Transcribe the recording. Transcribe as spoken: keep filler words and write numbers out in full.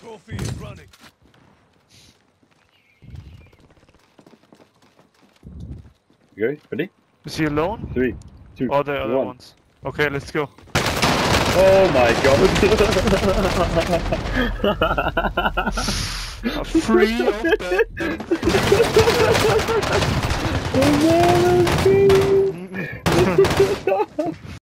trophy is running. Okay, ready? Is he alone? Three, two, Or the other one. ones? Okay, let's go. Oh my god! Free of them. Oh no, that's crazy.